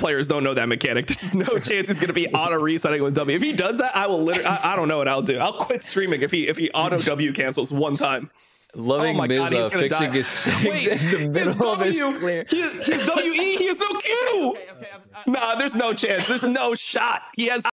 players don't know that mechanic. There's no chance he's gonna be auto resetting with W. If he does that, I will literally. I don't know what I'll do. I'll quit streaming if he auto W cancels one time. Loving Miz fixing his swings in the middle of his clear. His WE, he has no Q. Nah, there's no chance. There's no shot. He has